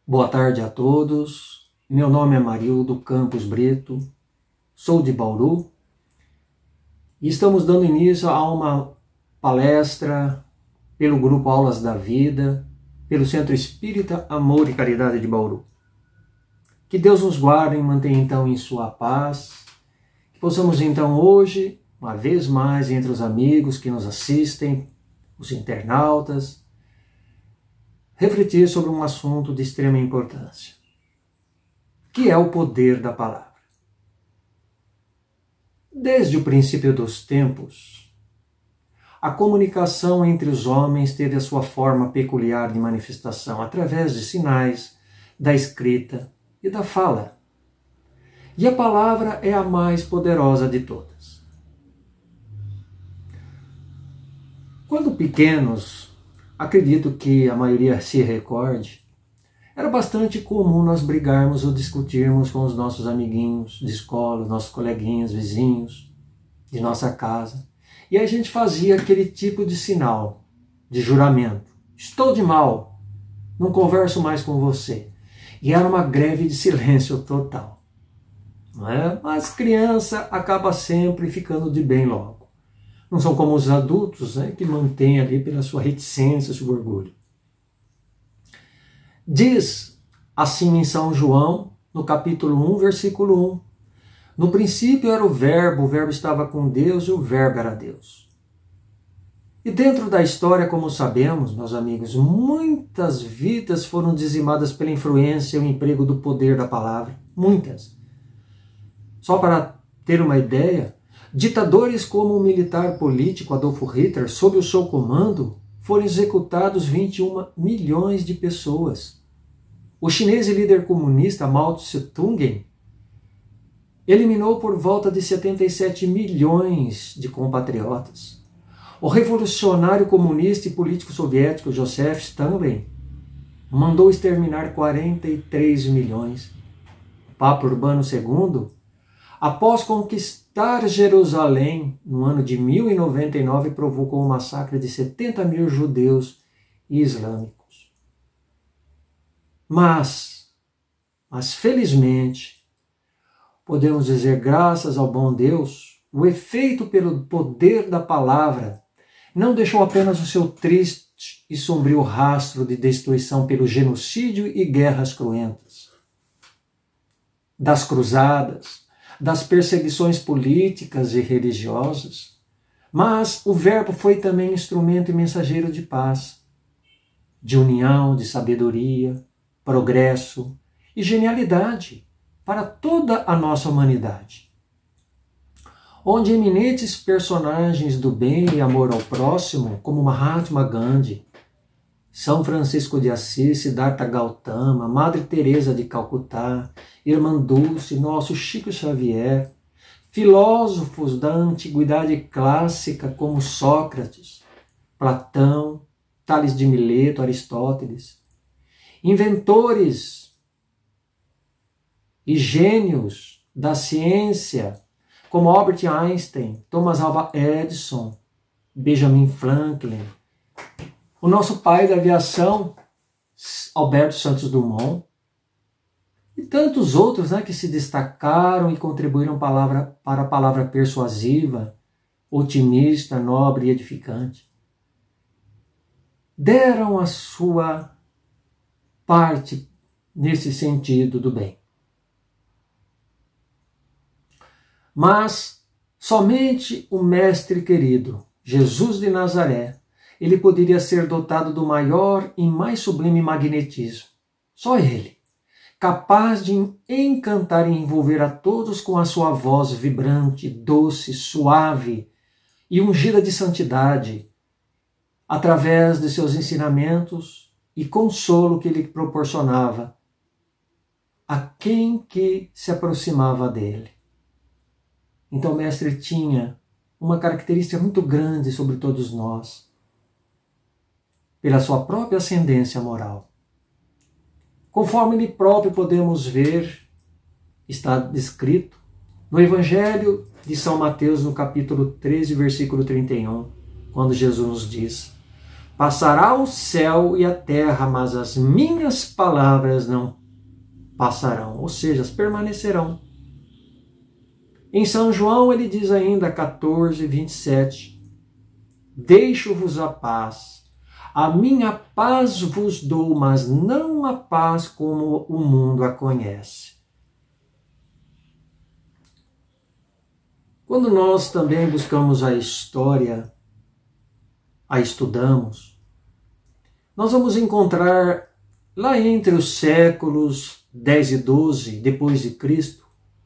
Boa tarde a todos. Meu nome é Marildo Campos Brito, sou de Bauru e estamos dando início a uma palestra pelo Grupo Aulas da Vida, pelo Centro Espírita Amor e Caridade de Bauru. Que Deus nos guarde e mantenha então em sua paz, que possamos então hoje, uma vez mais, entre os amigos que nos assistem, os internautas, refletir sobre um assunto de extrema importância, que é o poder da palavra. Desde o princípio dos tempos, a comunicação entre os homens teve a sua forma peculiar de manifestação através de sinais, da escrita e da fala. E a palavra é a mais poderosa de todas. Quando pequenos, acredito que a maioria se recorde, era bastante comum nós brigarmos ou discutirmos com os nossos amiguinhos de escola, nossos coleguinhas, vizinhos de nossa casa. E a gente fazia aquele tipo de sinal, de juramento. Estou de mal, não converso mais com você. E era uma greve de silêncio total. Não é? Mas criança acaba sempre ficando de bem logo. Não são como os adultos, né, que mantêm ali pela sua reticência, seu orgulho. Diz assim em São João, no capítulo 1, versículo 1. No princípio era o Verbo estava com Deus e o Verbo era Deus. E dentro da história, como sabemos, meus amigos, muitas vidas foram dizimadas pela influência e o emprego do poder da palavra. Muitas. Só para ter uma ideia, ditadores como o militar político Adolfo Hitler, sob o seu comando, foram executados 21 milhões de pessoas. O chinês e líder comunista Mao Tse-tung eliminou por volta de 77 milhões de compatriotas. O revolucionário comunista e político soviético Joseph Stalin mandou exterminar 43 milhões. Papa Urbano II, após conquistar Jerusalém no ano de 1099, provocou um massacre de 70 mil judeus e islâmicos. Mas felizmente, podemos dizer, graças ao bom Deus, o efeito pelo poder da palavra não deixou apenas o seu triste e sombrio rastro de destruição pelo genocídio e guerras cruentas, das cruzadas, das perseguições políticas e religiosas, mas o Verbo foi também instrumento e mensageiro de paz, de união, de sabedoria, progresso e genialidade para toda a nossa humanidade, onde eminentes personagens do bem e amor ao próximo, como Mahatma Gandhi, São Francisco de Assis, Siddhartha Gautama, Madre Teresa de Calcutá, Irmã Dulce, nosso Chico Xavier, filósofos da antiguidade clássica como Sócrates, Platão, Tales de Mileto, Aristóteles, inventores e gênios da ciência como Albert Einstein, Thomas Alva Edison, Benjamin Franklin, o nosso pai da aviação, Alberto Santos Dumont, e tantos outros, né, que se destacaram e contribuíram para a palavra persuasiva, otimista, nobre e edificante. Deram a sua parte nesse sentido do bem. Mas somente o Mestre querido, Jesus de Nazaré, ele poderia ser dotado do maior e mais sublime magnetismo. Só ele, capaz de encantar e envolver a todos com a sua voz vibrante, doce, suave e ungida de santidade, através de seus ensinamentos e consolo que ele proporcionava a quem que se aproximava dele. Então o Mestre tinha uma característica muito grande sobre todos nós, pela sua própria ascendência moral. Conforme ele próprio podemos ver, está descrito no Evangelho de São Mateus, no capítulo 13, versículo 31, quando Jesus nos diz: Passará o céu e a terra, mas as minhas palavras não passarão, ou seja, permanecerão. Em São João ele diz ainda, 14, 27, deixo-vos a paz, a minha paz vos dou, mas não a paz como o mundo a conhece. Quando nós também buscamos a história, a estudamos, nós vamos encontrar lá entre os séculos 10 e 12 depois de Cristo,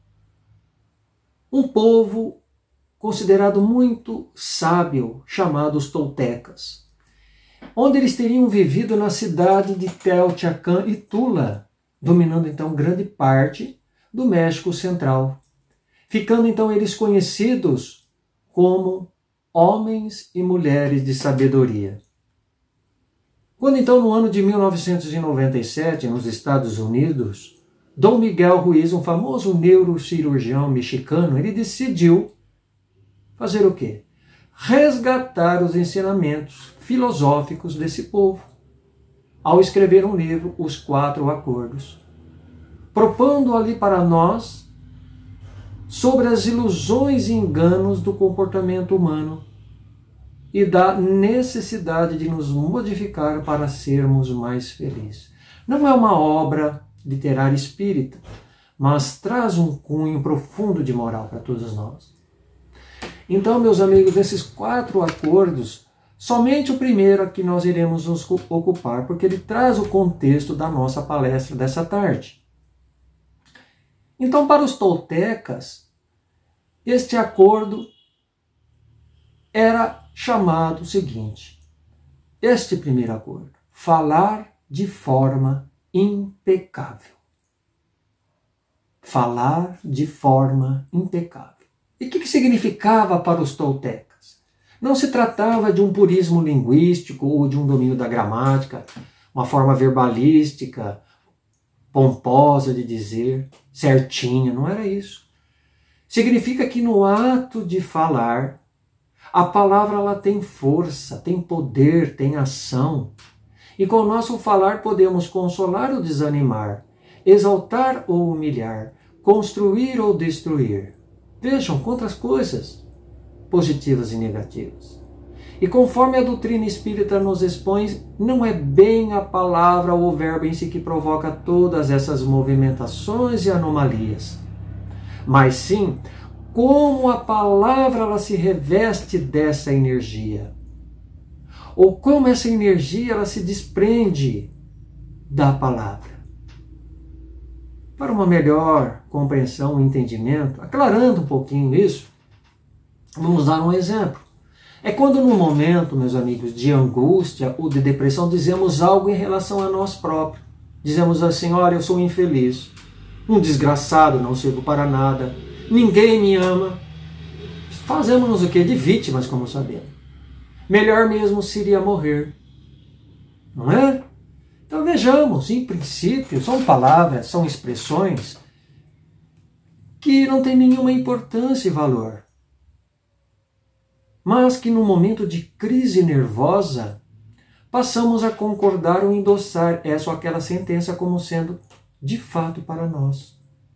um povo considerado muito sábio, chamado os toltecas, onde eles teriam vivido na cidade de Teotihuacan e Tula, dominando então grande parte do México Central, ficando então eles conhecidos como homens e mulheres de sabedoria. Quando então no ano de 1997, nos Estados Unidos, Dom Miguel Ruiz, um famoso neurocirurgião mexicano, ele decidiu fazer o quê? Resgatar os ensinamentos filosóficos desse povo, ao escrever um livro, Os Quatro Acordos, propondo ali para nós sobre as ilusões e enganos do comportamento humano e da necessidade de nos modificar para sermos mais felizes. Não é uma obra literária espírita, mas traz um cunho profundo de moral para todos nós. Então, meus amigos, esses 4 acordos, somente o primeiro aqui nós iremos nos ocupar, porque ele traz o contexto da nossa palestra dessa tarde. Então, para os toltecas, este acordo era chamado o seguinte, este primeiro acordo, falar de forma impecável. Falar de forma impecável. E o que significava para os toltecas? Não se tratava de um purismo linguístico ou de um domínio da gramática, uma forma verbalística, pomposa de dizer, certinha, não era isso. Significa que no ato de falar, a palavra ela tem força, tem poder, tem ação. E com o nosso falar podemos consolar ou desanimar, exaltar ou humilhar, construir ou destruir. Vejam quantas coisas positivas e negativas. E conforme a doutrina espírita nos expõe, não é bem a palavra ou o verbo em si que provoca todas essas movimentações e anomalias, mas sim como a palavra ela se reveste dessa energia, ou como essa energia ela se desprende da palavra. Para uma melhor compreensão e entendimento, aclarando um pouquinho isso, vamos dar um exemplo. É quando no momento, meus amigos, de angústia ou de depressão, dizemos algo em relação a nós próprios. Dizemos assim, olha, eu sou infeliz, um desgraçado, não sirvo para nada, ninguém me ama. Fazemos o quê? De vítimas, como sabemos. Melhor mesmo seria morrer. Não é? Então vejamos, em princípio, são palavras, são expressões que não têm nenhuma importância e valor. Mas que no momento de crise nervosa, passamos a concordar ou endossar essa ou aquela sentença como sendo de fato para nós.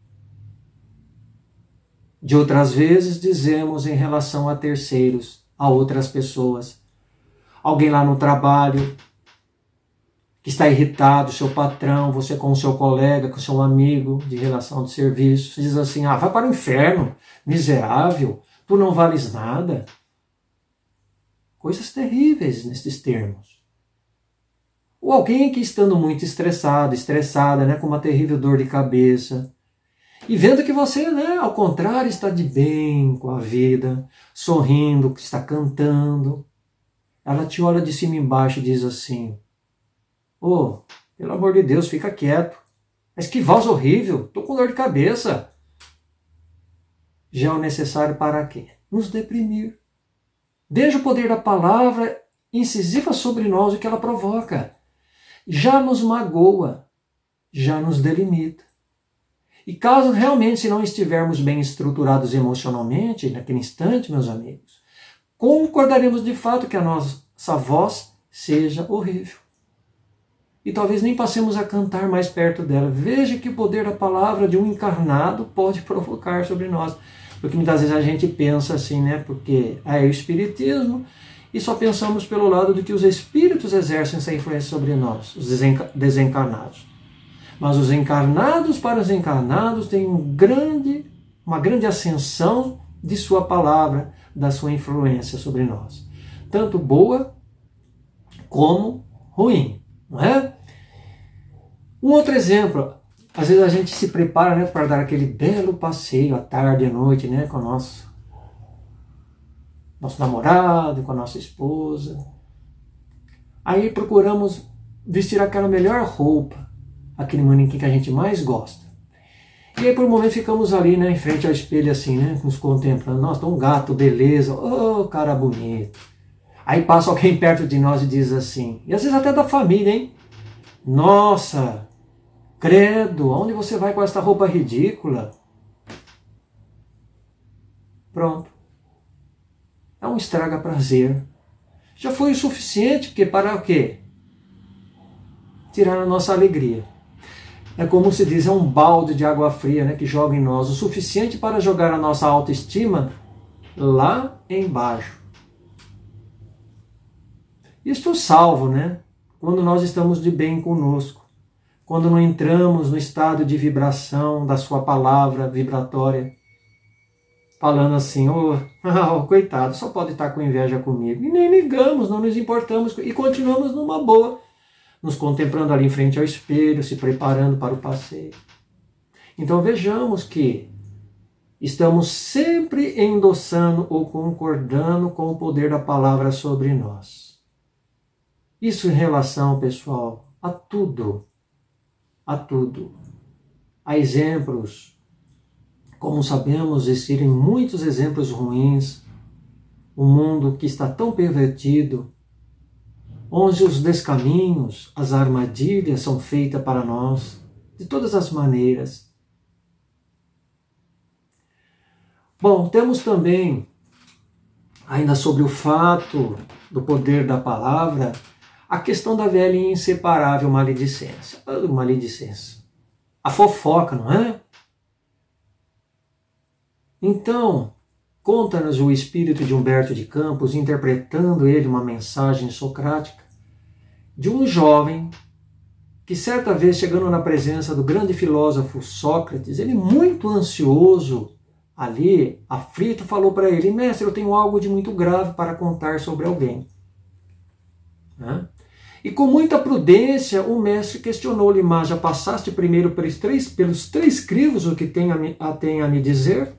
De outras vezes, dizemos em relação a terceiros, a outras pessoas. Alguém lá no trabalho que está irritado, seu patrão, você com o seu colega, com o seu amigo de relação de serviço, diz assim, vai para o inferno, miserável, tu não vales nada. Coisas terríveis nesses termos. Ou alguém que estando muito estressado, estressada, com uma terrível dor de cabeça, e vendo que você, ao contrário, está de bem com a vida, sorrindo, que está cantando, ela te olha de cima e embaixo e diz assim, pelo amor de Deus, fica quieto. Mas que voz horrível, estou com dor de cabeça. Já é o necessário para quê? Nos deprimir. Veja o poder da palavra incisiva sobre nós, o que ela provoca. Já nos magoa, já nos delimita. E caso realmente se não estivermos bem estruturados emocionalmente, naquele instante, meus amigos, concordaremos de fato que a nossa voz seja horrível. E talvez nem passemos a cantar mais perto dela. Veja que o poder da palavra de um encarnado pode provocar sobre nós. Porque muitas vezes a gente pensa assim, né? Porque é o espiritismo e só pensamos pelo lado de que os espíritos exercem essa influência sobre nós, os desencarnados. Mas os encarnados para os encarnados têm uma grande ascensão de sua palavra, da sua influência sobre nós. Tanto boa como ruim, não é? Um outro exemplo, às vezes a gente se prepara, né, para dar aquele belo passeio à tarde e à noite, né, com o nosso namorado, com a nossa esposa. Aí procuramos vestir aquela melhor roupa, aquele manequim que a gente mais gosta. E aí por um momento ficamos ali, né, em frente ao espelho assim, né, nos contemplando. Nossa, um gato, beleza, oh, cara bonito. Aí passa alguém perto de nós e diz assim, e às vezes até da família, hein? Nossa, credo, aonde você vai com essa roupa ridícula? Pronto. É um estraga-prazer. Já foi o suficiente, porque para o quê? Tirar a nossa alegria. É como se diz, é um balde de água fria, né, que joga em nós, o suficiente para jogar a nossa autoestima lá embaixo. Isto salvo, né? Quando nós estamos de bem conosco, quando não entramos no estado de vibração da sua palavra vibratória, falando assim, oh, coitado, só pode estar com inveja comigo. E nem ligamos, não nos importamos e continuamos numa boa, nos contemplando ali em frente ao espelho, se preparando para o passeio. Então vejamos que estamos sempre endossando ou concordando com o poder da palavra sobre nós. Isso em relação, pessoal, a tudo. A tudo. Há exemplos, como sabemos, existirem muitos exemplos ruins, um mundo que está tão pervertido, onde os descaminhos, as armadilhas são feitas para nós, de todas as maneiras. Bom, temos também, ainda sobre o fato do poder da palavra, a questão da velha e inseparável maledicência. Maledicência. A fofoca, não é? Então, conta-nos o espírito de Humberto de Campos, interpretando ele uma mensagem socrática, de um jovem que certa vez, chegando na presença do grande filósofo Sócrates, ele muito ansioso, ali, aflito, falou para ele, mestre, eu tenho algo de muito grave para contar sobre alguém. E com muita prudência, o mestre questionou-lhe, mas já passaste primeiro pelos três crivos o que tem a me dizer?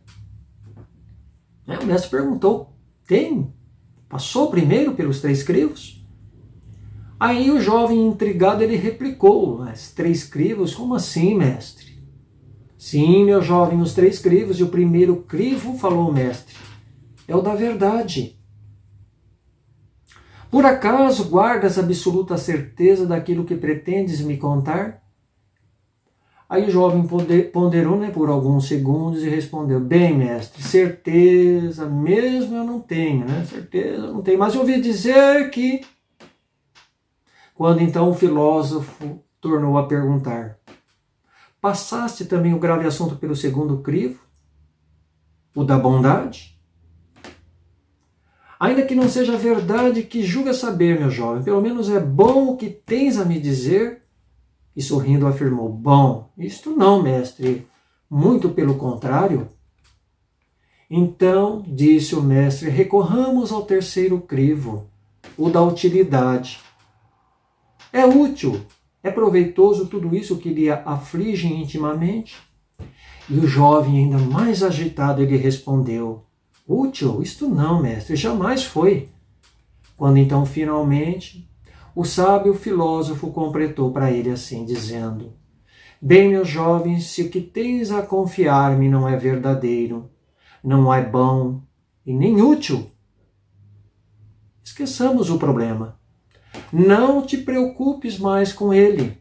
O mestre perguntou, tem? Passou primeiro pelos três crivos? Aí o jovem intrigado, ele replicou, mas 3 crivos? Como assim, mestre? Sim, meu jovem, os 3 crivos, e o primeiro crivo, falou o mestre, é o da verdade. Por acaso guardas absoluta certeza daquilo que pretendes me contar? Aí o jovem ponderou, né, por alguns segundos e respondeu, bem, mestre, certeza mesmo eu não tenho, né? Certeza eu não tenho, mas eu ouvi dizer que... Quando então o filósofo tornou a perguntar, passaste também o grave assunto pelo segundo crivo? O da bondade? Ainda que não seja verdade, que julga saber, meu jovem, pelo menos é bom o que tens a me dizer? E sorrindo afirmou, bom, isto não, mestre, muito pelo contrário. Então, disse o mestre, recorramos ao terceiro crivo, o da utilidade. É útil, é proveitoso tudo isso que lhe aflige intimamente? E o jovem, ainda mais agitado, ele respondeu, útil? Isto não, mestre, jamais foi. Quando então, finalmente, o sábio filósofo completou para ele assim, dizendo, bem, meus jovens, se o que tens a confiar-me não é verdadeiro, não é bom e nem útil, esqueçamos o problema. Não te preocupes mais com ele,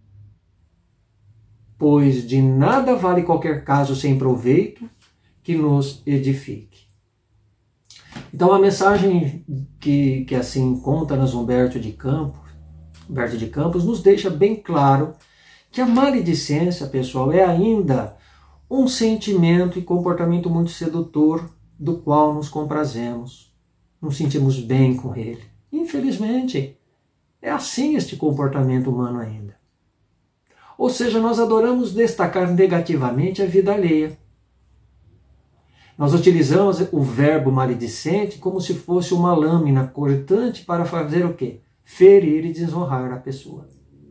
pois de nada vale qualquer caso sem proveito que nos edifique. Então a mensagem que assim conta nas Humberto de Campos nos deixa bem claro que a maledicência, pessoal, é ainda um sentimento e comportamento muito sedutor do qual nos comprazemos, nos sentimos bem com ele. Infelizmente, é assim este comportamento humano ainda. Ou seja, nós adoramos destacar negativamente a vida alheia. Nós utilizamos o verbo maledicente como se fosse uma lâmina cortante para fazer o quê? Ferir e desonrar a pessoa.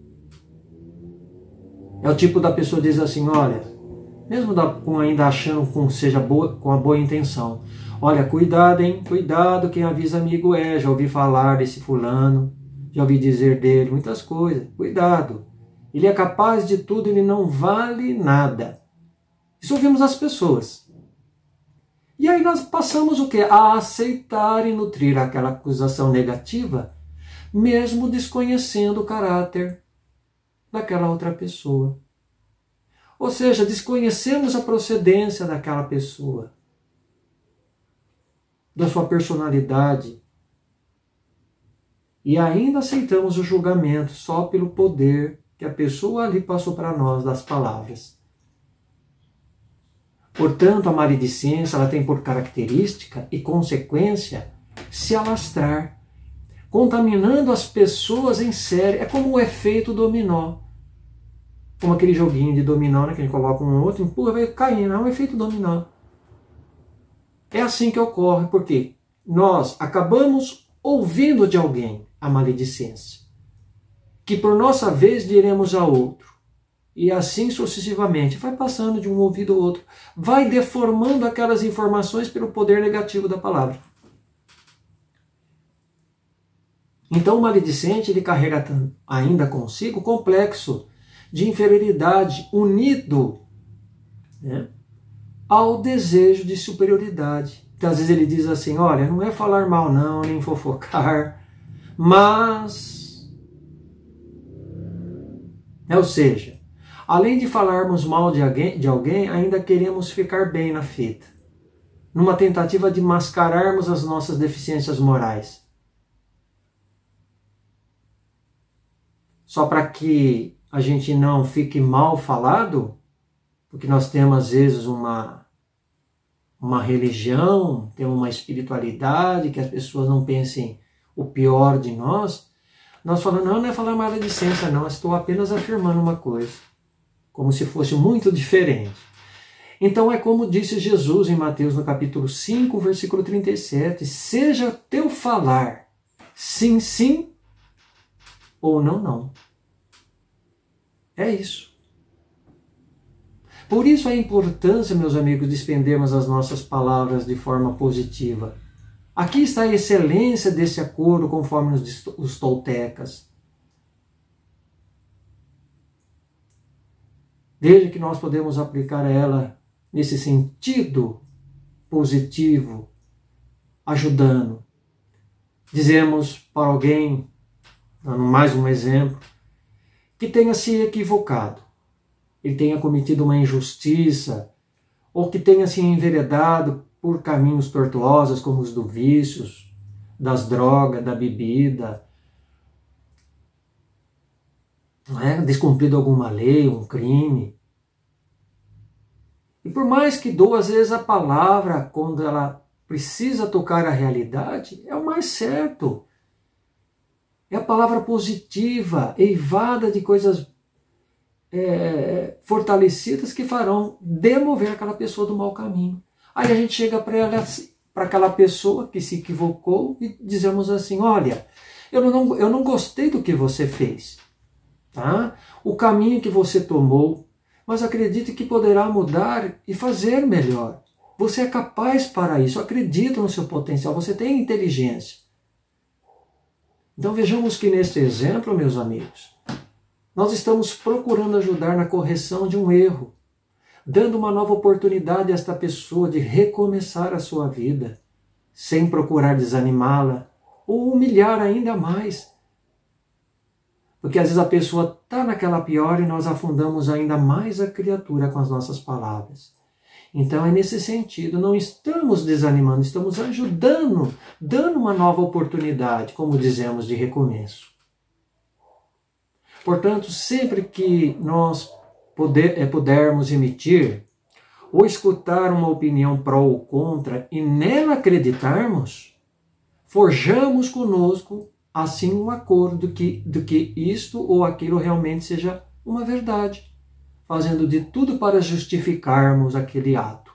É o tipo da pessoa que diz assim, olha, mesmo ainda achando com a boa intenção, olha, cuidado, hein? Cuidado, quem avisa amigo é, já ouvi falar desse fulano, já ouvi dizer dele muitas coisas, cuidado. Ele é capaz de tudo, ele não vale nada. Isso ouvimos as pessoas. E aí nós passamos o quê? A aceitar e nutrir aquela acusação negativa, mesmo desconhecendo o caráter daquela outra pessoa. Ou seja, desconhecemos a procedência daquela pessoa, da sua personalidade, e ainda aceitamos o julgamento só pelo poder que a pessoa ali passou para nós das palavras. Portanto, a maledicência ela tem por característica e consequência se alastrar, contaminando as pessoas em série. É como o efeito dominó. Como aquele joguinho de dominó, né, que a gente coloca um outro, empurra, vai caindo. É um efeito dominó. É assim que ocorre, porque nós acabamos ouvindo de alguém a maledicência, que por nossa vez diremos a outro. E assim sucessivamente, vai passando de um ouvido ao outro, vai deformando aquelas informações pelo poder negativo da palavra. Então o maledicente ele carrega ainda consigo o complexo de inferioridade unido, né, ao desejo de superioridade. Então às vezes ele diz assim, olha, não é falar mal não, nem fofocar, mas... Ou seja, além de falarmos mal de alguém, ainda queremos ficar bem na fita, numa tentativa de mascararmos as nossas deficiências morais. Só para que a gente não fique mal falado, porque nós temos às vezes uma religião, temos uma espiritualidade, que as pessoas não pensem o pior de nós, nós falamos, não é falar maledicência não, estou apenas afirmando uma coisa, como se fosse muito diferente. Então é como disse Jesus em Mateus no capítulo 5, versículo 37, seja teu falar sim, sim, ou não, não. É isso. Por isso a importância, meus amigos, de expendermos as nossas palavras de forma positiva. Aqui está a excelência desse acordo conforme os toltecas. Veja que nós podemos aplicar ela nesse sentido positivo, ajudando. Dizemos para alguém, dando mais um exemplo, que tenha se equivocado, ele tenha cometido uma injustiça, ou que tenha se enveredado por caminhos tortuosos, como os do vícios, das drogas, da bebida, descumprido alguma lei, um crime. E por mais que doa, às vezes a palavra, quando ela precisa tocar a realidade, é o mais certo. É a palavra positiva, eivada de coisas fortalecidas que farão demover aquela pessoa do mau caminho. Aí a gente chega para aquela pessoa que se equivocou e dizemos assim, olha, eu não gostei do que você fez, tá? O caminho que você tomou, mas acredite que poderá mudar e fazer melhor. Você é capaz para isso, acredita no seu potencial, você tem inteligência. Então vejamos que neste exemplo, meus amigos, nós estamos procurando ajudar na correção de um erro, dando uma nova oportunidade a esta pessoa de recomeçar a sua vida, sem procurar desanimá-la ou humilhar ainda mais. Porque às vezes a pessoa está naquela pior e nós afundamos ainda mais a criatura com as nossas palavras. Então é nesse sentido, não estamos desanimando, estamos ajudando, dando uma nova oportunidade, como dizemos, de recomeço. Portanto, sempre que nós pudermos emitir ou escutar uma opinião pró ou contra e nela acreditarmos, forjamos conosco assim um acordo do que isto ou aquilo realmente seja uma verdade, fazendo de tudo para justificarmos aquele ato.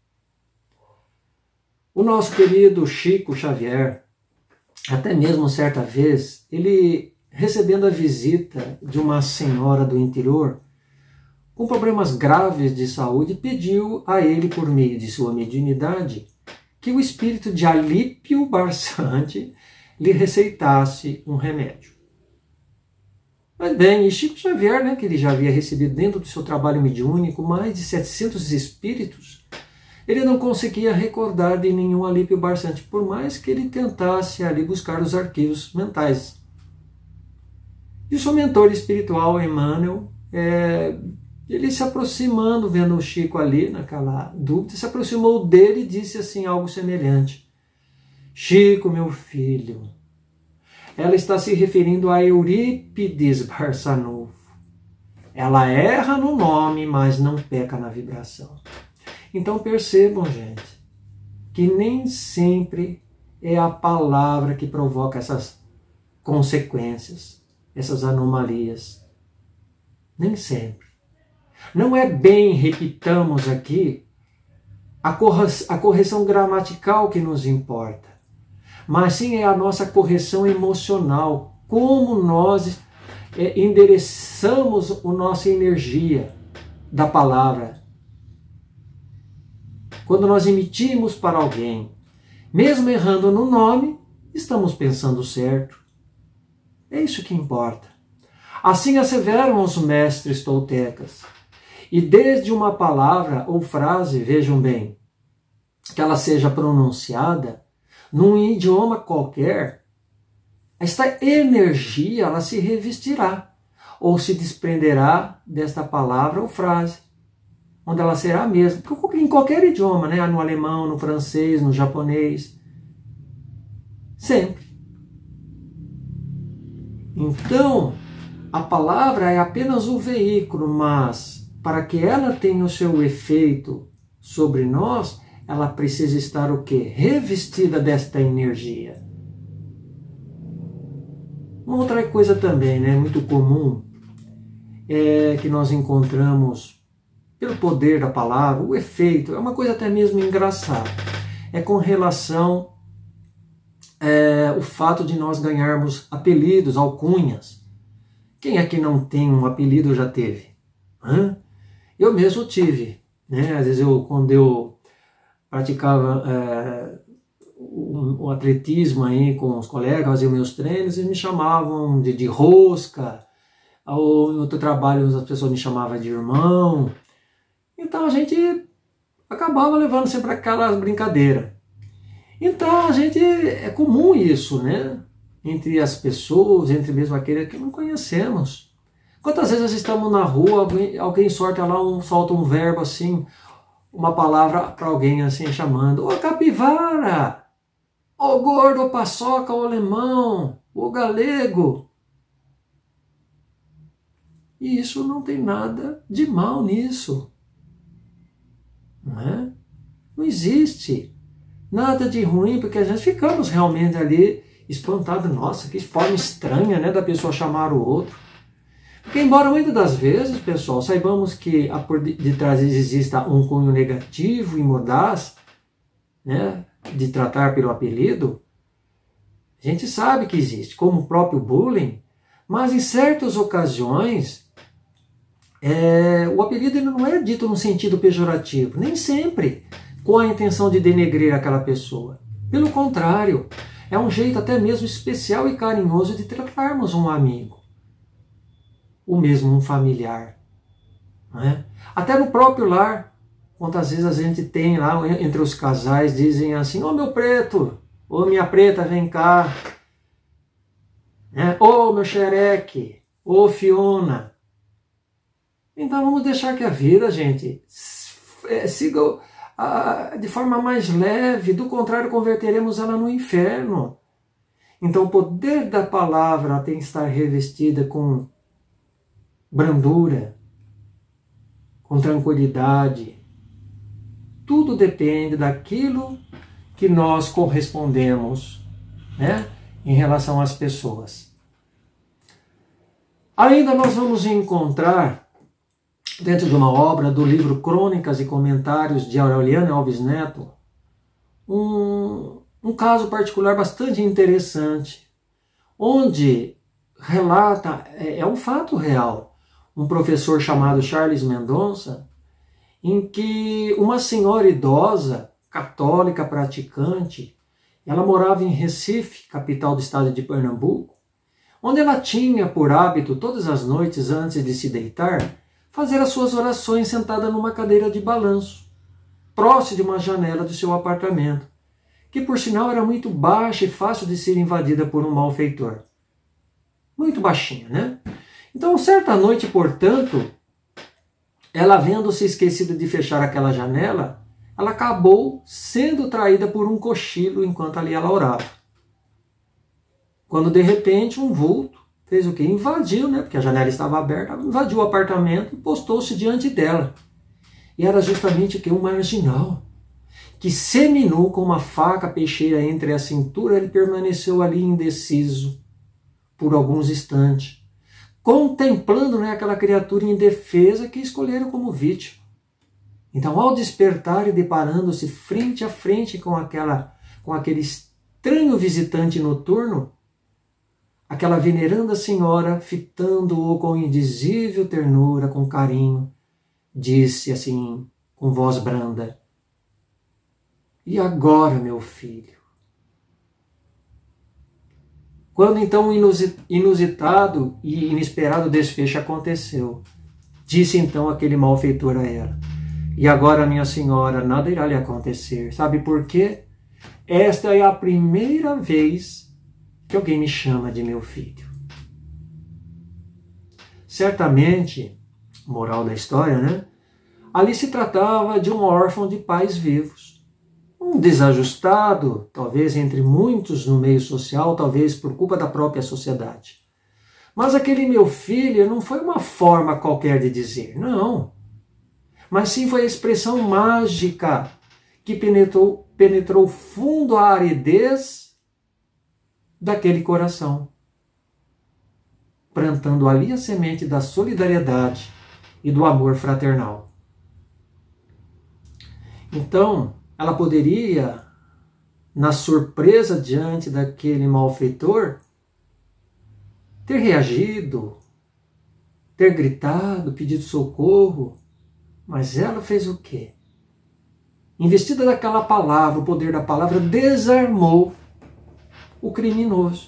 O nosso querido Chico Xavier, até mesmo certa vez, ele recebendo a visita de uma senhora do interior com problemas graves de saúde, pediu a ele, por meio de sua mediunidade, que o espírito de Alípio Barçante lhe receitasse um remédio. Mas bem, e Chico Xavier, né, que ele já havia recebido dentro do seu trabalho mediúnico mais de 700 espíritos, ele não conseguia recordar de nenhum Alípio Barçante, por mais que ele tentasse ali buscar os arquivos mentais. E o seu mentor espiritual, Emmanuel, ele se aproximando, vendo o Chico ali naquela dúvida, se aproximou dele e disse assim algo semelhante: Chico, meu filho, ela está se referindo a Eurípides Barçanufo. Ela erra no nome, mas não peca na vibração. Então percebam, gente, que nem sempre é a palavra que provoca essas consequências, essas anomalias. Nem sempre. Não é bem, repitamos aqui, a correção gramatical que nos importa, mas sim é a nossa correção emocional, como nós endereçamos a nossa energia da palavra. Quando nós emitimos para alguém, mesmo errando no nome, estamos pensando certo. É isso que importa. Assim asseveram os mestres toltecas. E desde uma palavra ou frase, vejam bem, que ela seja pronunciada num idioma qualquer, esta energia ela se revestirá ou se desprenderá desta palavra ou frase, onde ela será a mesma, em qualquer idioma, né? No alemão, no francês, no japonês, sempre. Então, a palavra é apenas o veículo, mas para que ela tenha o seu efeito sobre nós, ela precisa estar o quê? Revestida desta energia. Uma outra coisa também, né, muito comum, é que nós encontramos, pelo poder da palavra, o efeito, é uma coisa até mesmo engraçada, é com relação o fato de nós ganharmos apelidos, alcunhas. Quem aqui não tem um apelido já teve? Eu mesmo tive, né? Às vezes quando eu praticava o atletismo aí com os colegas, fazia meus treinos, eles me chamavam de rosca, ou em outro trabalho as pessoas me chamavam de irmão. Então a gente acabava levando sempre aquela brincadeira. Então a gente, é comum isso, né? Entre as pessoas, entre mesmo aqueles que não conhecemos. Quantas vezes nós estamos na rua, alguém solta um verbo assim, uma palavra para alguém assim chamando: ô capivara, ô gordo, ô paçoca, ô alemão, ô galego. E isso não tem nada de mal nisso. Não é? Não existe nada de ruim, porque a gente ficamos realmente ali espantados. Nossa, que forma estranha, né, da pessoa chamar o outro. Porque embora muitas das vezes, pessoal, saibamos que por detrás exista um cunho negativo e mordaz, né, de tratar pelo apelido, a gente sabe que existe, como o próprio bullying, mas em certas ocasiões o apelido não é dito no sentido pejorativo, nem sempre com a intenção de denegrir aquela pessoa. Pelo contrário, é um jeito até mesmo especial e carinhoso de tratarmos um amigo, ou mesmo um familiar. Não é? Até no próprio lar, quantas vezes a gente tem lá entre os casais, dizem assim: ô meu preto, ô minha preta, vem cá, ô meu xereque, ô Fiona. Então vamos deixar que a vida, gente, siga de forma mais leve, do contrário, converteremos ela no inferno. Então, o poder da palavra tem que estar revestida com brandura, com tranquilidade. Tudo depende daquilo que nós correspondemos, né, em relação às pessoas. Ainda nós vamos encontrar, dentro de uma obra do livro Crônicas e Comentários de Aureliano Alves Neto, um caso particular bastante interessante, onde relata, é um fato real, um professor chamado Charles Mendonça, em que uma senhora idosa, católica praticante, ela morava em Recife, capital do estado de Pernambuco, onde ela tinha por hábito, todas as noites antes de se deitar, fazer as suas orações sentada numa cadeira de balanço, próximo de uma janela do seu apartamento, que por sinal era muito baixa e fácil de ser invadida por um malfeitor. Muito baixinha, né? Então, certa noite, portanto, ela vendo-se esquecida de fechar aquela janela, ela acabou sendo traída por um cochilo enquanto ali ela orava. Quando de repente um vulto fez o quê? Invadiu, né? Porque a janela estava aberta, invadiu o apartamento e postou-se diante dela. E era justamente o quê? Um marginal, que seminu com uma faca peixeira entre a cintura, ele permaneceu ali indeciso por alguns instantes, contemplando, né, aquela criatura indefesa que escolheram como vítima. Então, ao despertar e deparando-se frente a frente com aquele estranho visitante noturno, aquela veneranda senhora, fitando-o com indizível ternura, com carinho, disse assim, com voz branda: "E agora, meu filho?" Quando então um inusitado e inesperado desfecho aconteceu, disse então aquele malfeitor a ela: "E agora, minha senhora, nada irá lhe acontecer. Sabe por quê? Esta é a primeira vez que alguém me chama de meu filho." Certamente, moral da história, né? Ali se tratava de um órfão de pais vivos. Um desajustado, talvez entre muitos no meio social, talvez por culpa da própria sociedade. Mas aquele meu filho não foi uma forma qualquer de dizer, não. Mas sim foi a expressão mágica que penetrou fundo a aridez daquele coração, plantando ali a semente da solidariedade e do amor fraternal. Então, ela poderia, na surpresa diante daquele malfeitor, ter reagido, ter gritado, pedido socorro, mas ela fez o quê? Investida daquela palavra, o poder da palavra, desarmou o criminoso.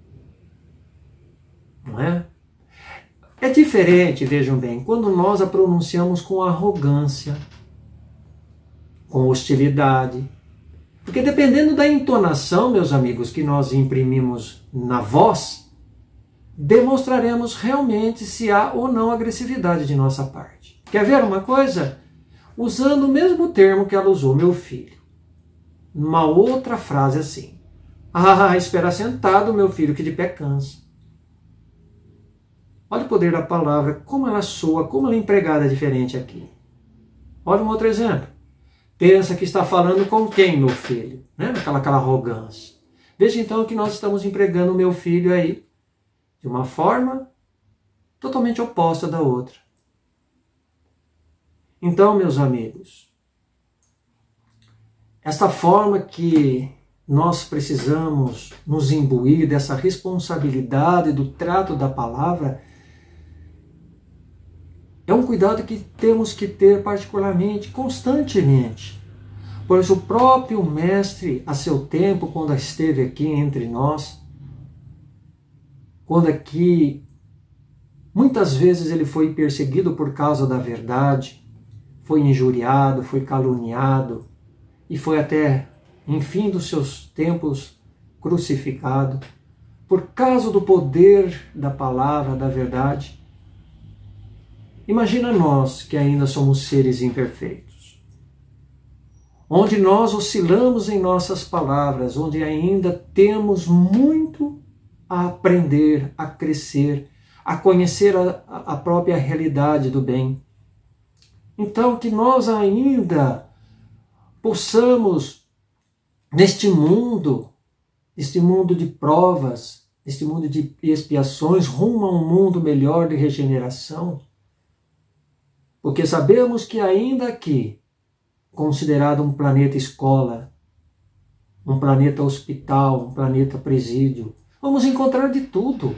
Não é? É diferente, vejam bem, quando nós a pronunciamos com arrogância, com hostilidade. Porque dependendo da entonação, meus amigos, que nós imprimimos na voz, demonstraremos realmente se há ou não agressividade de nossa parte. Quer ver uma coisa? Usando o mesmo termo que ela usou, meu filho. Uma outra frase assim: "Ah, espera sentado, meu filho, que de pé cansa." Olha o poder da palavra, como ela soa, como ela é empregada diferente aqui. Olha um outro exemplo. Pensa que está falando com quem, meu filho? Né? Aquela arrogância. Veja então que nós estamos empregando o meu filho aí de uma forma totalmente oposta da outra. Então, meus amigos, esta forma que nós precisamos nos imbuir dessa responsabilidade do trato da palavra é um cuidado que temos que ter particularmente, constantemente. Pois o próprio Mestre, a seu tempo, quando esteve aqui entre nós, quando aqui muitas vezes ele foi perseguido por causa da verdade, foi injuriado, foi caluniado e foi até, em fim dos seus tempos, crucificado, por causa do poder da palavra, da verdade. Imagina nós que ainda somos seres imperfeitos. onde nós oscilamos em nossas palavras, onde ainda temos muito a aprender, a crescer, a conhecer a própria realidade do bem. Então, que nós ainda possamos, neste mundo de provas, neste mundo de expiações, rumo a um mundo melhor de regeneração, porque sabemos que ainda aqui, considerado um planeta escola, um planeta hospital, um planeta presídio, vamos encontrar de tudo.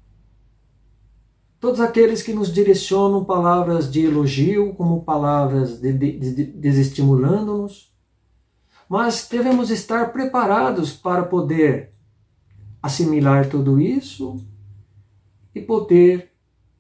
Todos aqueles que nos direcionam palavras de elogio, como palavras desestimulando-nos, mas devemos estar preparados para poder assimilar tudo isso e poder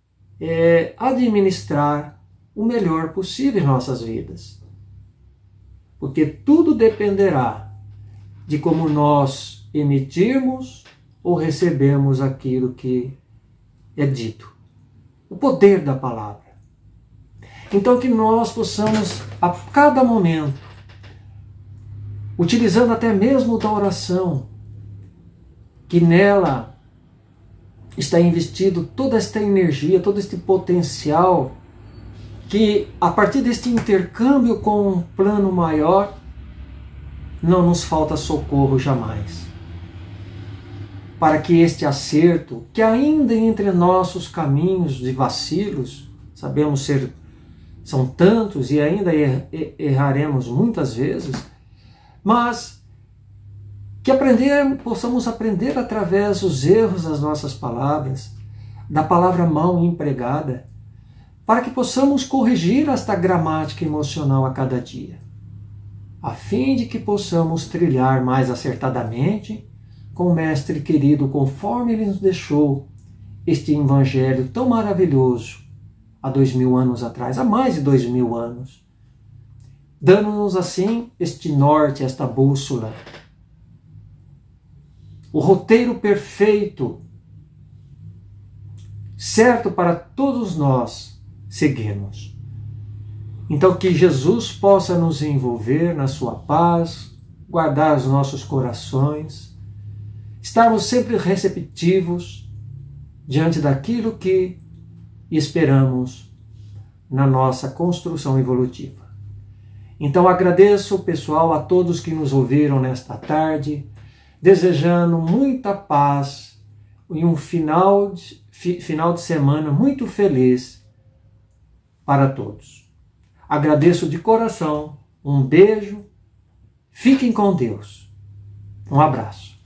administrar o melhor possível em nossas vidas. Porque tudo dependerá de como nós emitirmos ou recebemos aquilo que é dito. O poder da palavra. Então que nós possamos, a cada momento, utilizando até mesmo da oração, que nela está investido toda esta energia, todo este potencial, que a partir deste intercâmbio com um plano maior, não nos falta socorro jamais. Para que este acerto, que ainda entre nossos caminhos de vacilos, sabemos são tantos e ainda erraremos muitas vezes, mas que possamos aprender através dos erros das nossas palavras, da palavra mal empregada, para que possamos corrigir esta gramática emocional a cada dia, a fim de que possamos trilhar mais acertadamente com o Mestre querido, conforme Ele nos deixou este Evangelho tão maravilhoso há 2000 anos atrás, há mais de 2000 anos, dando-nos assim este norte, esta bússola, o roteiro perfeito, certo para todos nós seguirmos. Então que Jesus possa nos envolver na sua paz, guardar os nossos corações, estarmos sempre receptivos diante daquilo que esperamos na nossa construção evolutiva. Então agradeço, pessoal, a todos que nos ouviram nesta tarde, desejando muita paz e um final de semana muito feliz para todos. Agradeço de coração, um beijo, fiquem com Deus. Um abraço.